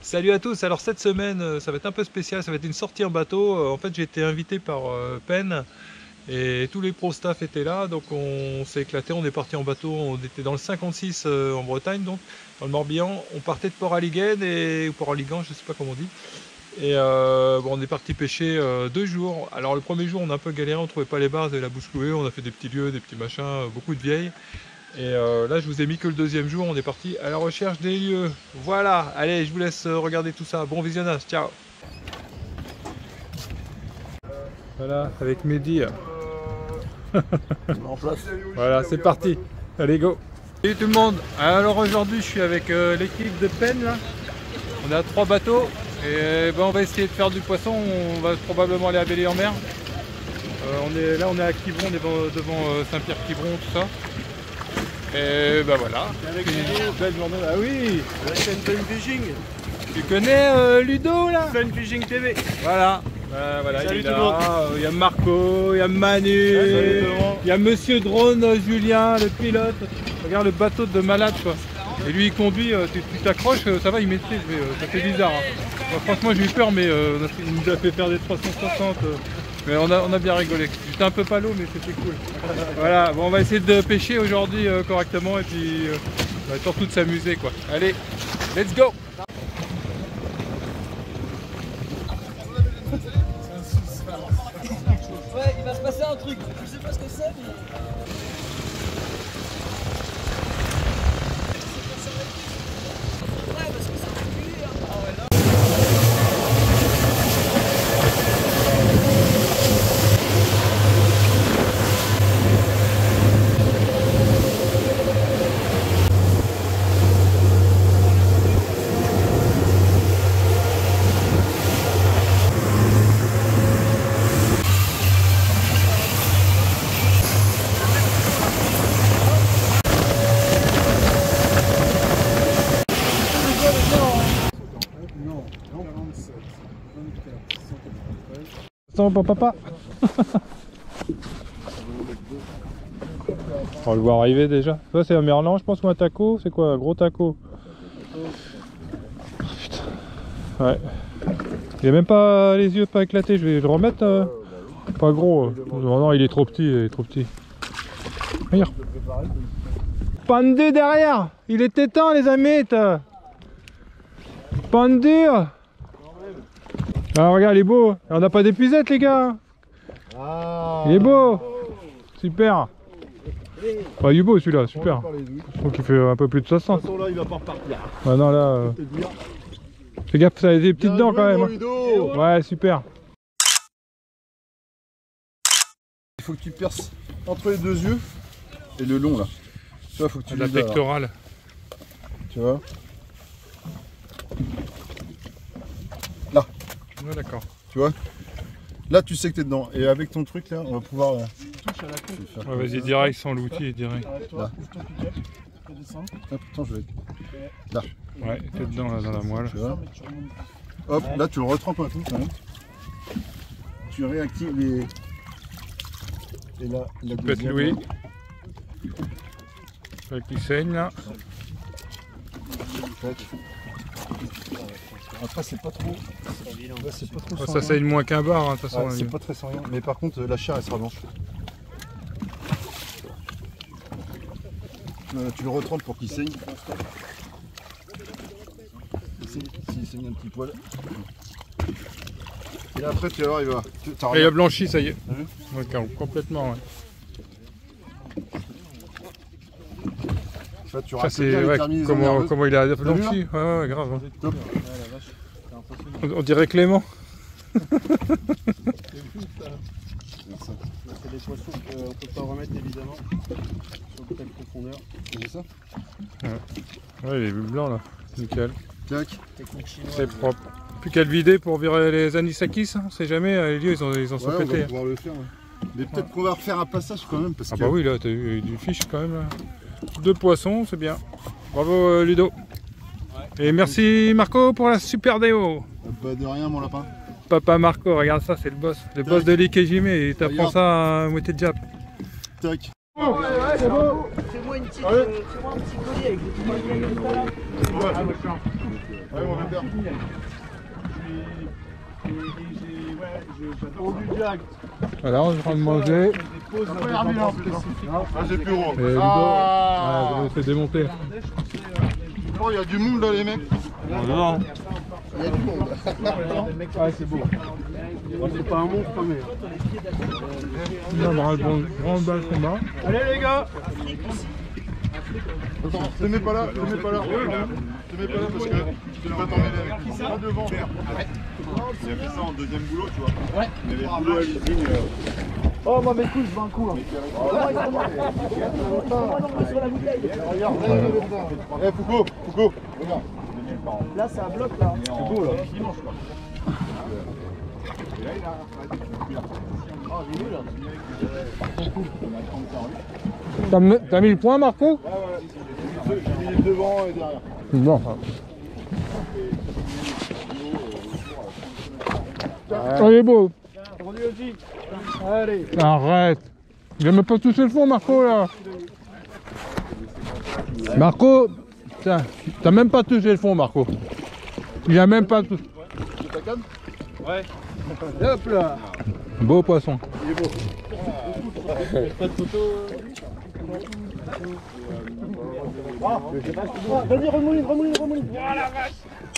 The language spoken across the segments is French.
Salut à tous, alors cette semaine ça va être un peu spécial, ça va être une sortie en bateau. En fait j'ai été invité par Penn et tous les pro staff étaient là, donc on s'est éclaté, on est parti en bateau, on était dans le 56 en Bretagne, donc dans le Morbihan. On partait de Port-Alliguen ou Port-Alligan, je sais pas comment on dit. Et bon, on est parti pêcher 2 jours. Alors le premier jour on a un peu galéré, on trouvait pas les bars et la bouche clouée, on a fait des petits lieux, des petits machins, beaucoup de vieilles. Et là je vous ai mis que le deuxième jour, on est parti à la recherche des lieux. Voilà, allez je vous laisse regarder tout ça, bon visionnage, ciao. Voilà, avec Mehdi. Voilà, c'est parti, allez go. Salut tout le monde, alors aujourd'hui je suis avec l'équipe de Penn là. On a 3 bateaux et ben, on va essayer de faire du poisson, on va probablement aller à Belle-Île-en-Mer. On est à Quiberon, devant Saint-Pierre-Quiberon, tout ça. Et ben voilà. Avec Ludo, belle journée. Ah oui, la chaîne Fun Fishing. Tu connais Ludo là? Fun Fishing TV. Voilà. Voilà, salut il est tout le monde. Il y a Marco, il y a Manu, il y a Monsieur Drone, Julien, le pilote. Regarde le bateau de malade quoi. Et lui il conduit, tu t'accroches, ça va, il maîtrise, mais ça fait bizarre. Hein. Bon, franchement j'ai eu peur, mais il nous a fait faire des 360. Mais on a bien rigolé. J'étais un peu palo, mais c'était cool. Voilà, bon, on va essayer de pêcher aujourd'hui correctement et puis surtout de s'amuser quoi. Allez, let's go! Ouais, il va se passer un truc. Je sais pas ce que c'est, mais... Ouais, parce que ça va cuire. Ah ouais, là. Pour papa. On le voit arriver déjà. Ça c'est un merlan je pense, ou un taco. C'est quoi, un gros taco? Oh, putain. Ouais. Il a même pas les yeux pas éclatés. Je vais le remettre. Pas gros. Non, non, il est trop petit. Il est trop petit. Regarde. Pendu derrière. Il était temps les amis. Pendu. Ah regarde, il est beau. On n'a pas d'épuisette les gars. Il est beau. Super. Ah, il est beau celui-là, super. Je trouve qu'il fait un peu plus de 60. De toute façon là il va pas repartir. Ah non là. Fais gaffe, ça a des petites dents quand même. Ouais, super. Il faut que tu perces entre les 2 yeux et le long là. Tu vois, faut que tu la pectorale. Tu vois. Là. Ouais, d'accord. Tu vois. Là tu sais que t'es dedans. Et avec ton truc là, on va pouvoir. Ouais, vas-y direct sans l'outil direct. Là. Hop, attends, je vais. Là. Ouais, t'es dedans là dans la moelle. Tu vois. Hop, là tu le retrempes un peu quand même. Tu réactives les. Et là, la Peut-être Louis. Qui saigne là. Après c'est pas trop. Là, c'est pas trop Ça saigne moins qu'un bar, hein, de toute façon. Ouais, c'est pas très sanglant. Mais par contre la chair elle sera blanche. Tu le retrempes pour qu'il saigne. S'il saigne un petit poil. Et là, après tu vas voir, il va. Et il a blanchi, ça y est. Ouais, complètement. Ouais. Là, tu ça c'est ouais, comment il a blanchi. Ouais, grave. Hein. Top. On dirait Clément. C'est des poissons qu'on ne peut pas remettre évidemment sur telle profondeur. C'est ça? Ouais, il est blanc là. Nickel. Tac. C'est propre. Plus qu'à le vider pour virer les anisakis. Hein. On sait jamais, les lieux ils en sont pétés. On va pouvoir le faire. Ouais. Mais peut-être qu'on va refaire un passage quand même. Parce que... bah oui, là t'as eu du fiche quand même. Là. 2 poissons, c'est bien. Bravo Ludo. Ouais. Et merci Marco pour la super déo. Bah de rien mon lapin. Papa Marco, regarde ça, c'est le boss. Le boss de l'Ikejime, il t'apprend ça à moitié de jap. Tac. C'est bon. Fais-moi un petit collier avec des petits Ouais, mon père. Voilà, on est en train de manger. Ah, c'est plus gros. Et Ludo, ouais, c'est démonté. Oh, il y a du monde là, les mecs. Non. Il y a du monde. Ouais, c'est beau. Bon, c'est pas un monstre, mais. On va avoir un grand bal combat. Allez, les gars! Attends, te mets pas là, te mets pas là. Te mets pas là parce que tu vas t'emmener avec. Pas devant. Il a fait ça en deuxième boulot, tu vois. Ouais. Mais les boulots à l'usine. Oh, moi, mes couilles, je veux un coup. Hein. Eh, Foucault, Foucault, regarde. Là, c'est un bloc, là. C'est beau, là. T'as mis le point, Marco? Ouais, ouais. J'ai mis devant et derrière. Bon. Oh, il est beau. Allez. Arrête. Il a même pas touché le fond, Marco, là. Marco, tiens, t'as même pas touché le fond, Marco. Il a même pas touché. C'est ta canne? Ouais. Hop là. Beau poisson. Il est beau. Pas de photo. Vas-y, remouline. Voilà la vache.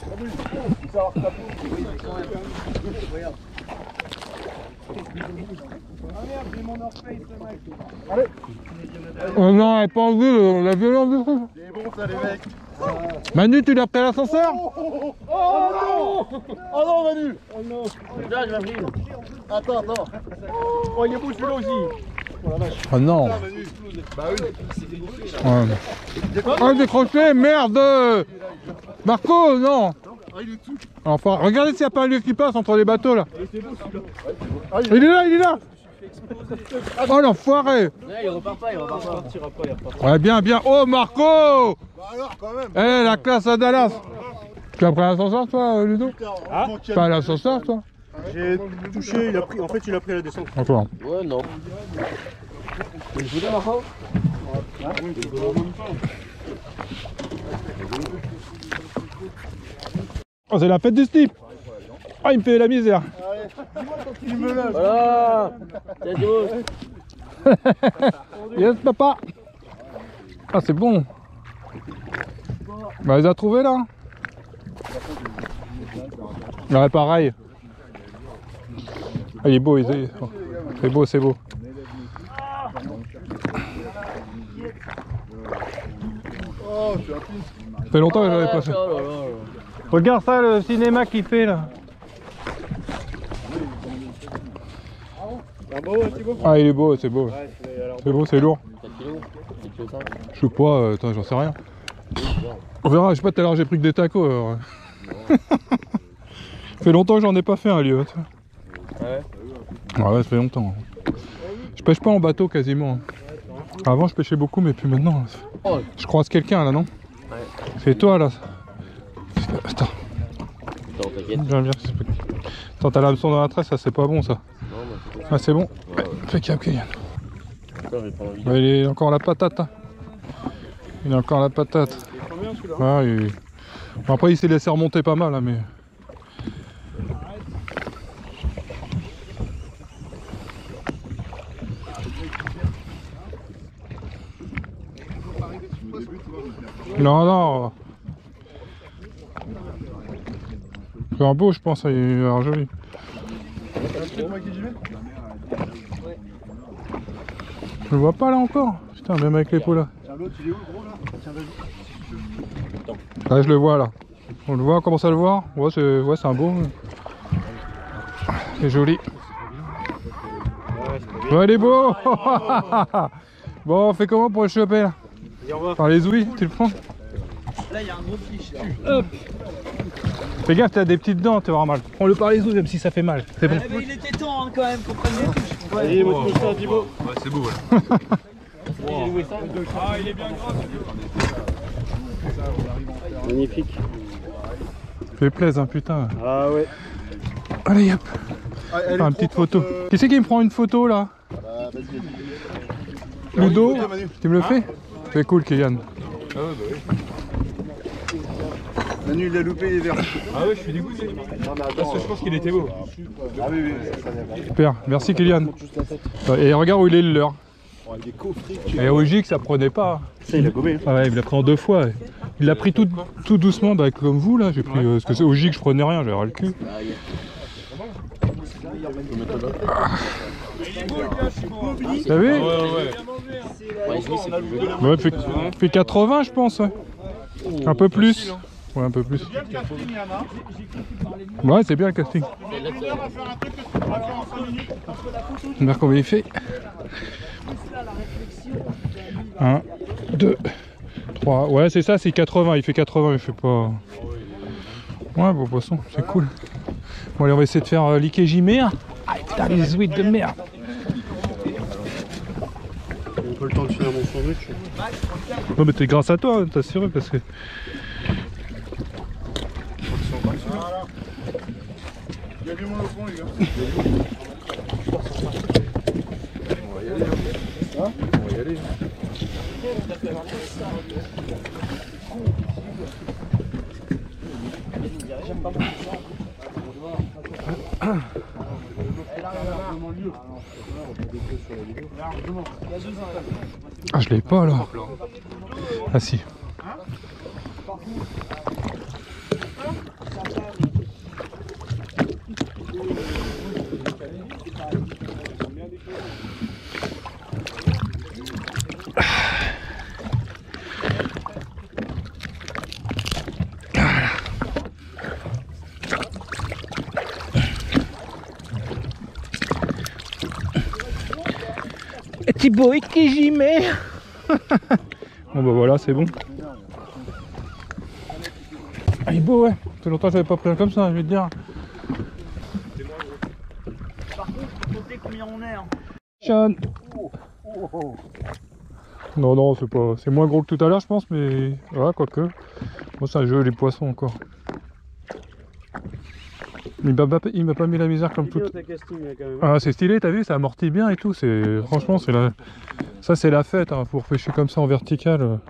Allez. Oh non, elle n'a pas vu la violence du truc. C'est bon, ça, les mecs. Manu, tu l'as pris à l'ascenseur? Oh non! Oh non, Manu! Oh non. Là, je l'ai pris. Attends. Oh, il est beau celui-là aussi. Oh la vache. Oh non. Ah, Manu. Bah oui. Ouais. Oh, décroché, merde. Marco, non. Ah, il est tout. Enfin, regardez s'il n'y a pas un lieu qui passe entre les bateaux là. Ah, Il est là. Oh l'enfoiré. Ouais, il repart pas. Ouais, bien. Oh Marco. Bah alors, quand même. Eh, la classe à Dallas. Tu as pris l'ascenseur toi, Ludo? Ah, Pas l'ascenseur toi? J'ai touché, il a pris à la descente. Encore. Ouais, non. Tu veux jouer, Marco? Oh, c'est la fête du slip. Ah, il me fait la misère. il me lâche. Voilà. Tiens, Diego. Yes, papa. Ah, c'est bon. Bah, il les a trouvés là. Ouais, pareil. Ah, il est beau, c'est beau. Oh, je suis un pisse. Ça fait longtemps que j'avais pas fait. Regarde ça, le cinéma qu'il fait là. Ah, il est beau, c'est beau. C'est beau, c'est lourd. Je sais pas, attends, j'en sais rien. On verra, je sais pas, tout à l'heure j'ai pris que des tacos. Alors. Ça fait longtemps que j'en ai pas fait un lieu. Ouais, ça fait longtemps. Je pêche pas en bateau quasiment. Avant je pêchais beaucoup, mais plus maintenant. Je croise quelqu'un là, non? C'est toi là. Attends. Viens. Attends, t'as l'hameçon dans la tresse, ça c'est pas bon ça. Ah, c'est bon. Fais cap, Kylian. Il est encore la patate. Hein. Il a encore la patate. Ah, bon, après il s'est laissé remonter pas mal, hein, mais. Non. C'est un beau, je pense, il a l'air joli. Je le vois pas là encore. Putain, même avec les peaux là. Là, je le vois là. On le voit, on commence à le voir. Ouais, c'est un beau. C'est joli. Ouais, il est beau. Bon, on fait comment pour le choper là? Par les ouïes, tu le prends? Là, il y a un gros fiche. Hop. Fais gaffe, t'as des petites dents, tu vas avoir mal. Prends-le par les ouïes, même si ça fait mal. C'est bon. Eh ben, il était temps hein, quand même qu'on prenne les touches. Allez, montre-moi ça, Diego. Ouais, c'est beau là. Ah, il est bien gras. Magnifique. Fais plaisir, hein, putain. Ah ouais. Allez, hop. Faire une petite photo. Qui c'est qui me prend une photo là? Ludo, tu me le fais? C'est cool, Kylian. Manu, il a loupé les verres. Ah ouais, je suis dégoûté. Parce que je pense qu'il était beau. Ah oui. Super, merci Kylian. Et regarde où il est le leur. Et au gig, ça prenait pas. Ça, il a gobé. Ah ouais, il l'a pris en 2 fois. Ouais. Il l'a pris tout doucement, bah, comme vous là. J'ai pris parce que au gig, je prenais rien, j'avais le cul. T'as vu? Ouais, fait 80 je pense. Ouais. Un peu plus. Ouais, un peu plus. Ouais, c'est bien le casting. Regarde combien il fait. 1, 2, 3. Ouais, c'est ça, c'est 80. Il fait 80, il fait pas. Ouais, beau poisson, c'est cool. Bon, allez, on va essayer de faire liquer J-mer. Ah, putain, les huîtres de merde. On peut le temps de finir mon sandwich. Non, mais t'es grâce à toi, t'as assuré parce que. Voilà. Il y a du monde au fond, les gars. On va y aller. Hein, on va y aller. Ah, je l'ai pas là. Ah si. Thibaut et qui j'y mets. Bon bah voilà, c'est bon. Ah, il est beau, ouais. Ça fait longtemps que j'avais pas pris un comme ça, je vais te dire. Par contre, faut compter combien on est. Hein. Sean. Non, non, c'est pas. C'est moins gros que tout à l'heure, je pense, mais. Voilà, quoique. Moi, c'est un jeu, les poissons encore. Il m'a pas mis la misère comme tout. Ah, c'est stylé, t'as vu, ça amortit bien et tout. Franchement, c'est la. Ça, c'est la fête, hein, pour pêcher comme ça en vertical.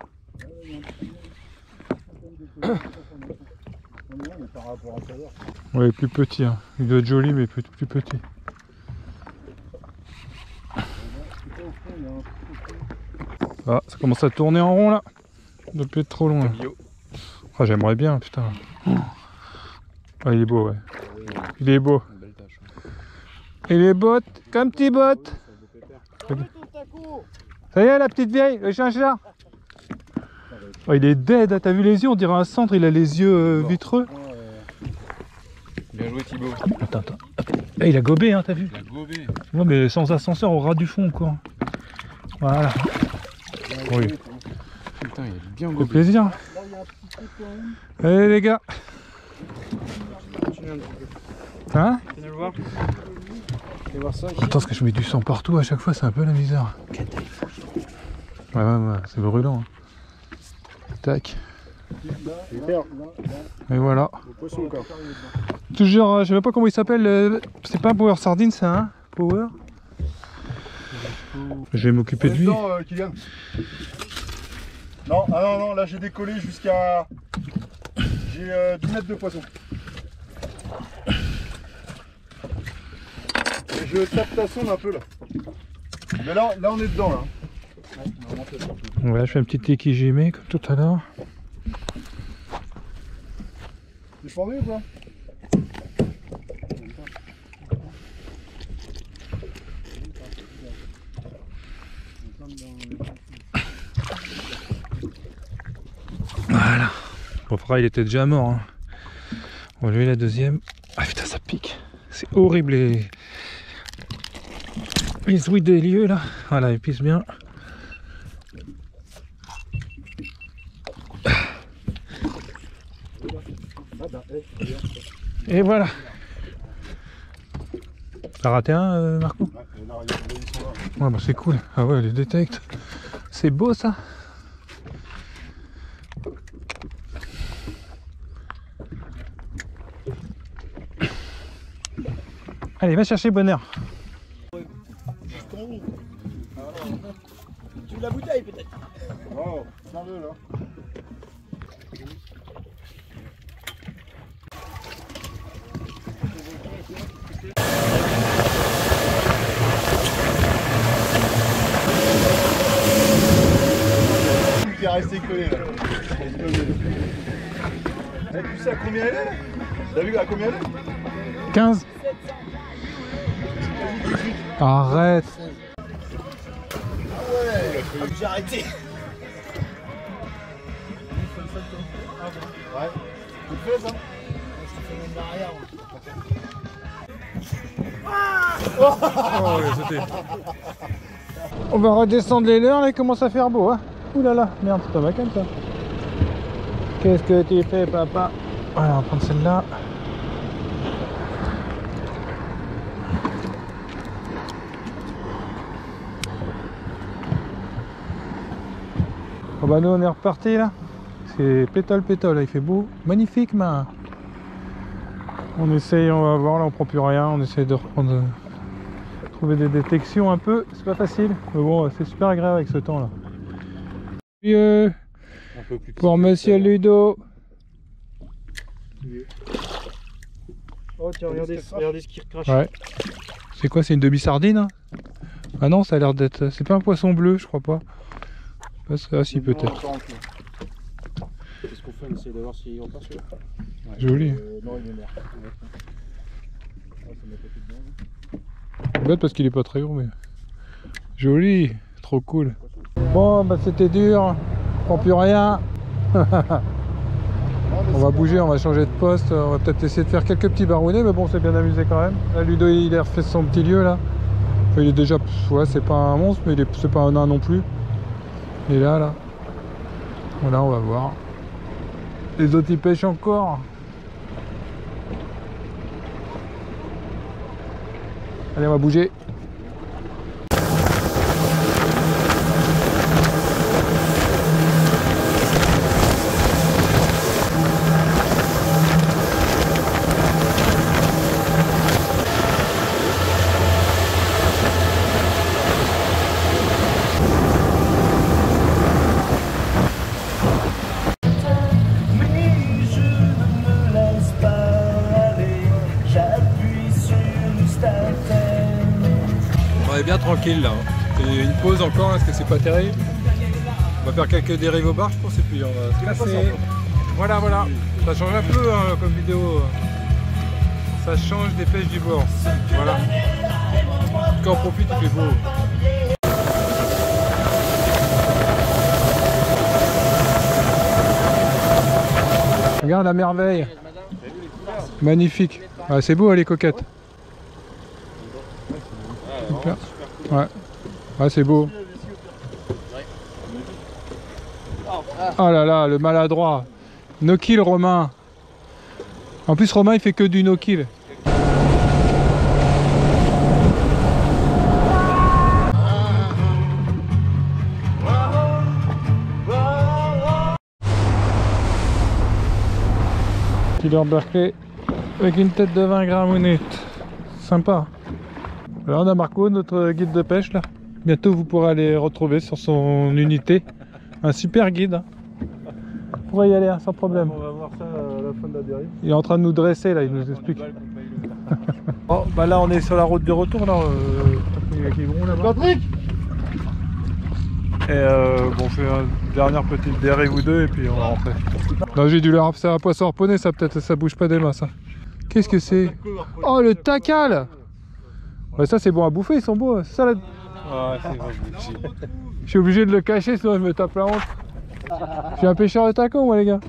Ouais, plus petit, hein. Il doit être joli, mais plus petit. Ah, ça commence à tourner en rond là. Ça doit plus être trop loin. Ah, j'aimerais bien, putain. Ah, il est beau, ouais. Il est beau. Il est beau, comme petit bot. Ça y est, la petite vieille, le chinchard. Oh, il est dead, t'as vu les yeux, on dirait un centre, il a les yeux vitreux. Bien joué Thibaut. Attends. Ah, il a gobé, hein, t'as vu? Il a gobé. Ouais, mais sans ascenseur au ras du fond, quoi. Voilà. Oui. Putain, il est bien Ça fait gobé. plaisir. Allez les gars. Hein? Attends, parce que je mets du sang partout à chaque fois, c'est un peu la misère. Ouais, c'est brûlant. Hein. Tac. Et voilà. Toujours, je sais même pas comment il s'appelle. C'est pas un Power Sardine, c'est un Power. Je vais m'occuper de lui. Kylian. Non, non, là j'ai décollé jusqu'à. J'ai 10 mètres de poisson. Et je tape ta sonde un peu là. Mais là on est dedans là. Ouais, je fais un petit équigimé comme tout à l'heure. Tu formé ou pas? Voilà. Bon, après, il était déjà mort. Hein. On va lever la deuxième. Ah putain, ça pique. C'est horrible les huîtres des lieux là. Voilà, ils pissent bien. Et voilà. T'as raté un, Marco? Ouais, bah c'est cool. Ah ouais, les détectes. C'est beau ça. Allez, va chercher bonheur. Tu veux la bouteille peut-être? Oh, tiens-le là. connaît là. Tu sais à combien elle est là? T'as vu à combien elle est? 15. Arrête. J'ai arrêté. Ouais. Tu le fais ça? On va redescendre les leurs là, il commence à faire beau. Hein. Ouh là là, merde, c'est pas ma canne ça. Qu'est-ce que tu fais, papa? Voilà, on va prendre celle-là. Oh bah nous on est reparti là. C'est pétole pétole, il fait beau. Magnifique main. On essaye, on va voir là, on prend plus rien, on essaye de reprendre, trouver des détections un peu, c'est pas facile, mais bon c'est super agréable avec ce temps là. Puis, pour monsieur Ludo. Oh tiens, regardez ce qu'il recrache. Ouais. C'est quoi, c'est une demi-sardine hein? Ah non, ça a l'air d'être, c'est pas un poisson bleu je crois pas. Ah si peut-être. Qu'est-ce qu'on fait? On essaie de voir s'il repart celui-là. Ouais. Joli. Non, il est mort. Bête parce qu'il est pas très gros mais joli, trop cool. Bon bah c'était dur, on prend plus rien. On va bouger, on va changer de poste, on va peut-être essayer de faire quelques petits barounets mais bon c'est bien amusé quand même. Là Ludo il a refait son petit lieu là. Enfin, il est déjà, ouais c'est pas un monstre mais c'est pas un nain non plus. Il est là. Voilà on va voir. Les autres ils pêchent encore. Allez on va bouger. On est bien tranquille là. C'est une pause encore parce que c'est pas terrible. On va faire quelques dérives au bar je pense et puis on va se casser. Voilà voilà. Ça change un peu hein, comme vidéo. Ça change des pêches du bord. Voilà. Quand on profite il fait beau. Regarde la merveille. Magnifique. Ah, c'est beau les coquettes. Super. Ouais. Ouais, c'est beau. Oh là là, le maladroit. No kill Romain. En plus Romain il fait que du no kill. Killer Berkeley avec une tête de 20 grammes ou net. Sympa. Alors on a Marco, notre guide de pêche là. Bientôt vous pourrez aller retrouver sur son unité. Un super guide. Hein. Vous pourrez y aller hein, sans problème. On va voir ça à la fin de la dérive. Il est en train de nous dresser là, il nous explique. Oh, bah là on est sur la route de retour là. Avec les gros là-bas. Patrick! Et bon, on fait une dernière petite dérive ou deux et puis on va rentrer. Non, j'ai dû leur faire un poisson harponné, ça peut-être ça bouge pas des masses. Hein. Qu'est-ce que c'est? Oh le tacal! Ouais, ça c'est bon à bouffer, ils sont beaux. Ça, là... Ouais, c'est bon. Je suis obligé de le cacher sinon je me tape la honte. Je suis un pêcheur de tacos moi les gars.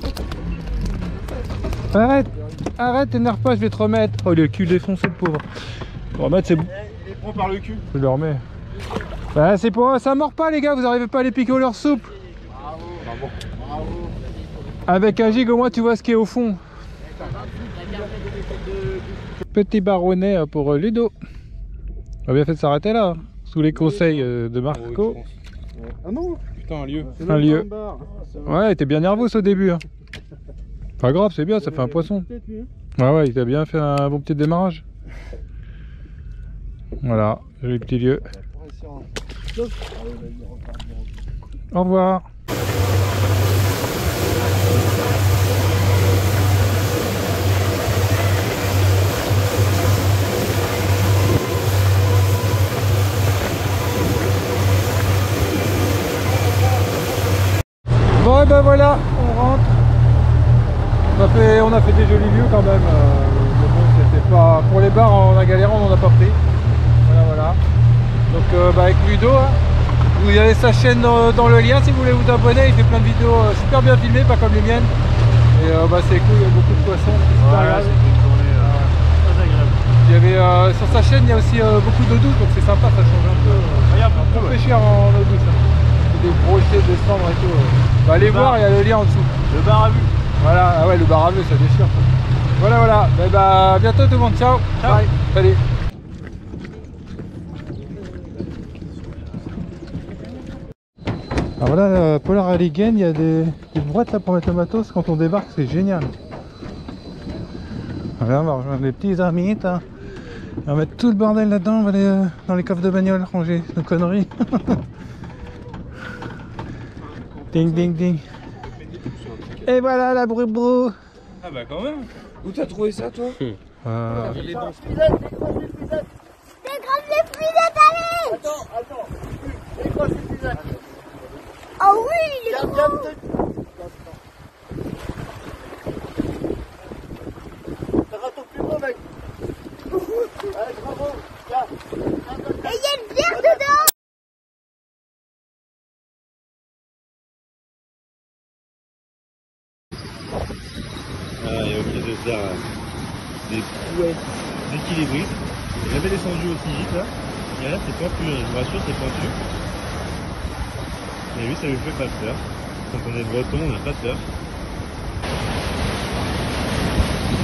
Arrête! Arrête, t'énerve pas, je vais te remettre. Oh le cul défoncé le pauvre. Pour remettre c'est bon. Il prend par le cul. Je le remets. Bah c'est pour ça mord pas les gars, vous arrivez pas à les piquer au leur soupe. Bravo. Avec un gig au moins tu vois ce qui est au fond. Petit baronnet pour Ludo. On a bien fait de s'arrêter là, sous les conseils de Marco. Ah non. Putain, un lieu. Un lieu. Ouais, il était bien nerveux au début. Hein. Pas grave, c'est bien, ça fait un poisson. Ouais, il a bien fait un bon petit démarrage. Voilà, joli petit lieu. Au revoir. voilà, on rentre. On a fait des jolis lieux quand même. Mais bon, c'était pas. Pour les bars, on a galéré, on n'en a pas pris. Voilà, voilà. Donc avec Ludo, hein, vous avez sa chaîne dans le lien si vous voulez vous abonner. Il fait plein de vidéos super bien filmées, pas comme les miennes. Et c'est cool, il y a beaucoup de poissons. C'est agréable. Très agréable. Il y avait, sur sa chaîne, il y a aussi beaucoup d'eau douce, donc c'est sympa, ça change un peu. On peut pêcher en eau douce. Hein. Des gros jets de cendres et tout. Allez voir, il y a le lien en dessous. Le bar à vue. Voilà, ah ouais, le bar à vue, ça déchire. Voilà, voilà. À bientôt tout le monde. Ciao. Ciao. Bye. Salut. Alors voilà, Polar Alligator, il y a des boîtes là pour mettre le matos quand on débarque, c'est génial. Voilà, on va rejoindre les petits ermites. Hein. On va mettre tout le bordel là-dedans, on va aller dans les coffres de bagnole ranger nos conneries. Ding ding ding. Et voilà la brou-brou. Ah bah quand même. Où t'as trouvé ça toi? Dégrave les fusettes, allez. Attends. Dégrave les fusettes. Ah oui, il est gros. Ça va ton plus beau, mec. Allez, bravo. Et il y a une bière dedans. Il y a au milieu de ça des pouettes d'équilibristes. J'avais descendu aussi vite là. Et là c'est pointu, je vous rassure, c'est pointu. Mais lui ça lui fait pas peur. Quand on est breton, on n'a pas peur.